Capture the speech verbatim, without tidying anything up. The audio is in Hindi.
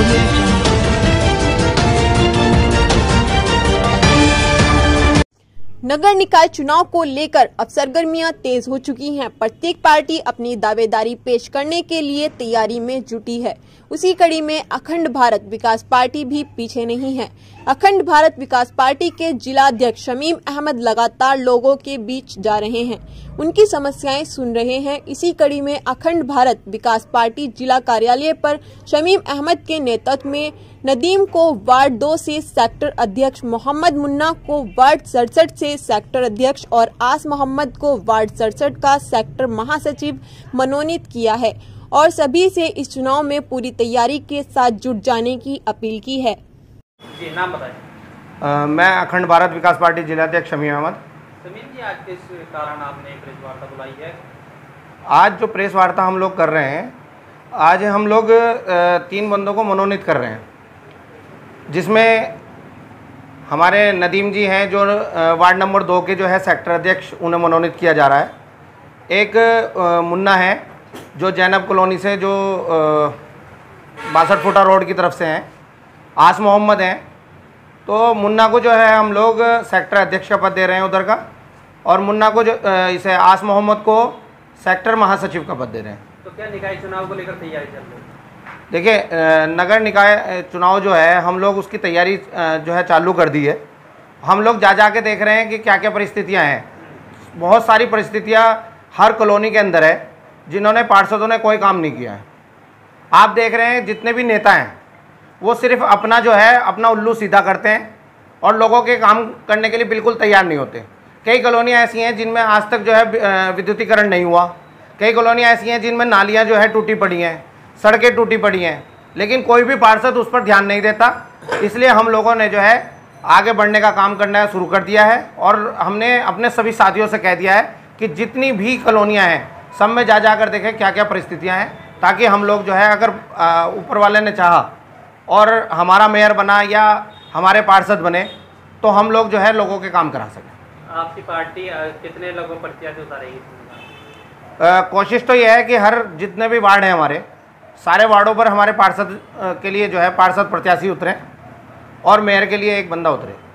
नगर निकाय चुनाव को लेकर अब सरगर्मियां तेज हो चुकी हैं। प्रत्येक पार्टी अपनी दावेदारी पेश करने के लिए तैयारी में जुटी है। उसी कड़ी में अखंड भारत विकास पार्टी भी पीछे नहीं है। अखंड भारत विकास पार्टी के जिला अध्यक्ष शमीम अहमद लगातार लोगों के बीच जा रहे हैं, उनकी समस्याएं सुन रहे हैं। इसी कड़ी में अखंड भारत विकास पार्टी जिला कार्यालय पर शमीम अहमद के नेतृत्व में नदीम को वार्ड दो से सेक्टर अध्यक्ष, मोहम्मद मुन्ना को वार्ड सड़सठ से सेक्टर अध्यक्ष और आस मोहम्मद को वार्ड सड़सठ का सेक्टर महासचिव मनोनीत किया है और सभी से इस चुनाव में पूरी तैयारी के साथ जुट जाने की अपील की है। जी, नाम बताएं। मैं अखंड भारत विकास पार्टी जिलाध्यक्ष शमीम अहमद। शमीम जी, आज किस कारण आपने प्रेस वार्ता बुलाई है? आज जो प्रेस वार्ता हम लोग कर रहे हैं, आज हम लोग तीन बंदों को मनोनीत कर रहे हैं, जिसमें हमारे नदीम जी हैं जो वार्ड नंबर दो के जो है सेक्टर अध्यक्ष, उन्हें मनोनीत किया जा रहा है। एक मुन्ना है जो जैनब कॉलोनी से जो बासठ फुटा रोड की तरफ से हैं। आस मोहम्मद हैं, तो मुन्ना को जो है हम लोग सेक्टर अध्यक्ष का पद दे रहे हैं उधर का, और मुन्ना को जो इसे आस मोहम्मद को सेक्टर महासचिव का पद दे रहे हैं। तो क्या निकाय चुनाव को लेकर तैयारी चल रही है? देखिए, नगर निकाय चुनाव जो है हम लोग उसकी तैयारी जो है चालू कर दी है। हम लोग जा जा के देख रहे हैं कि क्या क्या परिस्थितियां हैं। बहुत सारी परिस्थितियां हर कॉलोनी के अंदर है जिन्होंने पार्षदों ने कोई काम नहीं किया है। आप देख रहे हैं जितने भी नेता हैं वो सिर्फ अपना जो है अपना उल्लू सीधा करते हैं और लोगों के काम करने के लिए बिल्कुल तैयार नहीं होते। कई कॉलोनियाँ ऐसी हैं जिनमें आज तक जो है विद्युतीकरण नहीं हुआ। कई कॉलोनियाँ ऐसी हैं जिनमें नालियाँ जो है टूटी पड़ी हैं, सड़कें टूटी पड़ी हैं, लेकिन कोई भी पार्षद उस पर ध्यान नहीं देता। इसलिए हम लोगों ने जो है आगे बढ़ने का काम करना शुरू कर दिया है और हमने अपने सभी साथियों से कह दिया है कि जितनी भी कॉलोनियाँ हैं सब में जा जा कर देखें क्या क्या परिस्थितियाँ हैं, ताकि हम लोग जो है अगर ऊपर वाले ने चाहा और हमारा मेयर बना या हमारे पार्षद बने तो हम लोग जो है लोगों के काम करा सकें। आपकी पार्टी कितने लोगों प्रत्याशी उतारेगी? कोशिश तो यह है कि हर जितने भी वार्ड हैं हमारे सारे वार्डों पर हमारे पार्षद के लिए जो है पार्षद प्रत्याशी उतरे और मेयर के लिए एक बंदा उतरे।